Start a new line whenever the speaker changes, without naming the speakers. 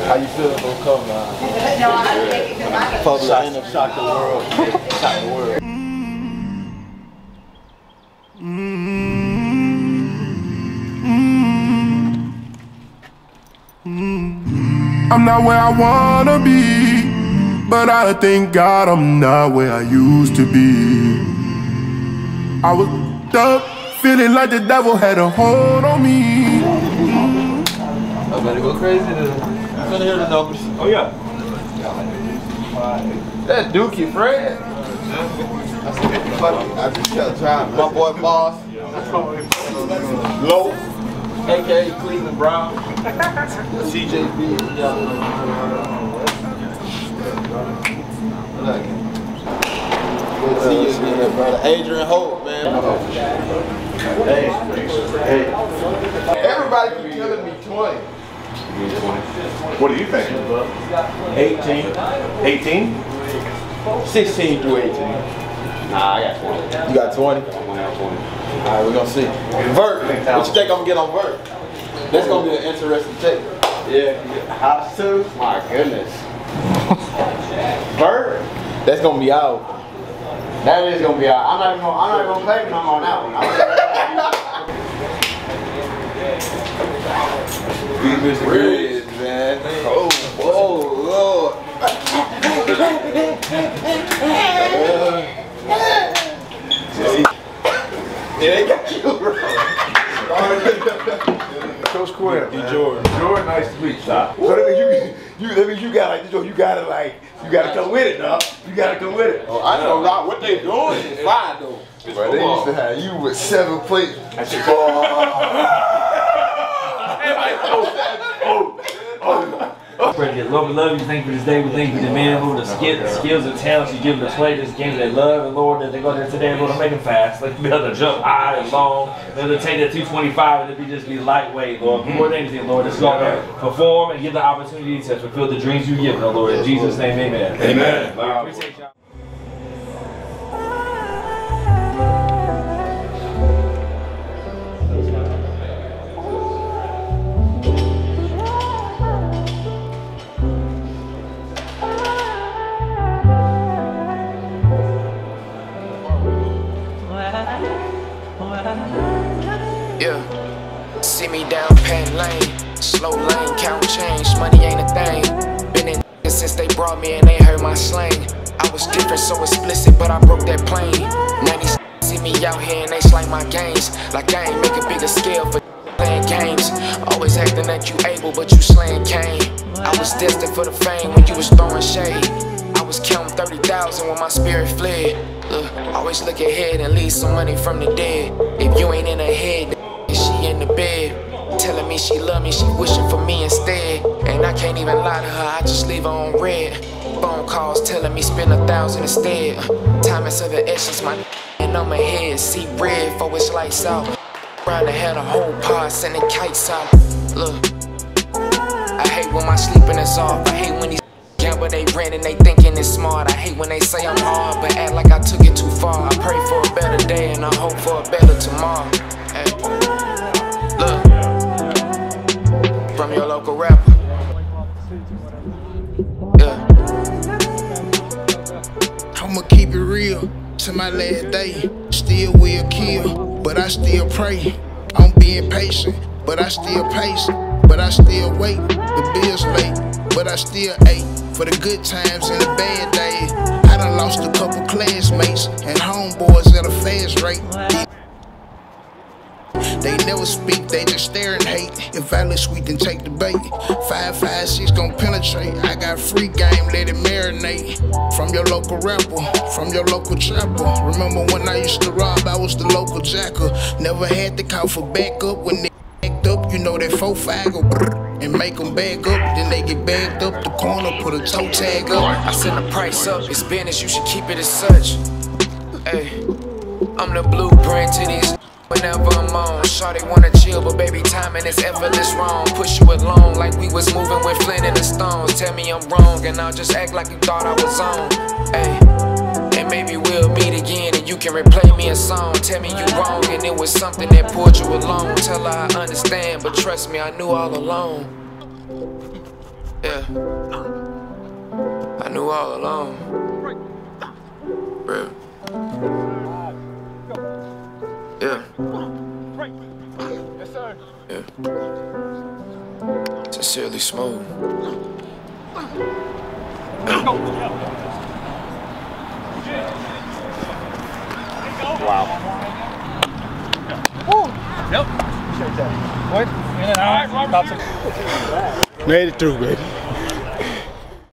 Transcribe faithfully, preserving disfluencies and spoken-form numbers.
How you feel gonna come now? Public shock, shock the world. Shock the world.
I'm not where I wanna be, but I thank God I'm not where I used to be. I was up, feeling like the devil had a hold on me.
I'm gonna go crazy today. I'm gonna hear the numbers.
Oh yeah.
That Dookie Fred. I just kept trying. My boy Boss. Low. A K A Cleveland Brown. C J B. Good to see you again, brother. Adrian Hope, man. Hey, hey. Everybody keep telling me twenty.
What do you think?
eighteen.
eighteen?
sixteen through eighteen.
Nah, I got twenty.
You got twenty? Alright, we're gonna see. Vert, what you think I'm gonna get on Vert? That's gonna be an interesting take.
Yeah, house two? My goodness.
Vert? That's gonna be out.
That is gonna be out. I'm not even gonna, I'm not even gonna play him on that one.
These Mister Grizz, man. Oh, whoa, Lord. Yeah, they got you, bro.
Coach Quinn.
Jordan.
Jordan, nice to meet you. So
that means you, you, that means you got like, you gotta like, you gotta come with it, dog. You gotta come with it.
Oh, I know not what they doing is fine though.
But they used to have you with seven plates.
That's your ball.
Lord, we love you. Thank you for this day. We thank you for the man, Lord, the skills, skills and talents you give them to play this game that they love. And Lord, that they go there today, Lord, to make them fast. Let them be able to jump high and long. Let them take that two twenty-five and it be just be lightweight, Lord. More than anything, Lord, just go there, perform and give the opportunity to fulfill the dreams you've given them, Lord. In Jesus' name, amen.
Amen.
We appreciate y'all.
Yeah, see me down Penn Lane, slow lane, count change, money ain't a thing. Been in since they brought me and they heard my slang. I was different, so explicit, but I broke that plane. ninety see me out here and they slang my games. Like I ain't make a bigger scale for playing games. Always acting that you able, but you slaying Kane. I was destined for the fame when you was throwing shade. I was counting thirty thousand when my spirit fled. Look, always look ahead and leave some money from the dead. If you ain't in her head, she in the bed. Telling me she love me, she wishing for me instead. And I can't even lie to her, I just leave her on red. Phone calls telling me spend a thousand instead. Time is of the essence, my and on my head. See red for its lights out. Trying to have a whole pod sending kites out. Look, I hate when my sleeping is off. I hate when these gamble they rent and they thinking it's smart. I hate when they say I'm hard, but act like I took it too far. I pray for a better day and I hope for a better tomorrow. Hey. Look, from your local rapper. Yeah.
I'ma keep it real to my last day. Still will kill, but I still pray. I'm being patient, but I still pace. But I still wait. The bill's late, but I still ate. For the good times and the bad days. I done lost a couple classmates and homeboys at a fast rate. They never speak, they just stare and hate. If I look sweet, then take the bait. Five, five, six gon' penetrate. I got free game, let it marinate. From your local rapper, from your local trapper. Remember when I used to rob, I was the local jacker. Never had to call for backup when they act up. You know that four five go brrr and make them back up. Then they get bagged up the corner, put a toe tag up.
I send the price up, it's business, you should keep it as such. Hey, I'm the blueprint to these. Whenever I'm on, shawty wanna chill, but baby timing is effortless wrong. Push you along like we was moving with Flint and the Stones. Tell me I'm wrong and I'll just act like you thought I was on. Ay, and maybe we'll meet again and you can replay me a song. Tell me you wrong and it was something that pulled you along. Tell her I understand, but trust me, I knew all along. Yeah. Yeah. I knew all along. Real. Yeah. Yeah. Sincerely Smooth.
Wow. Yep. What? In and out. Made it through, baby.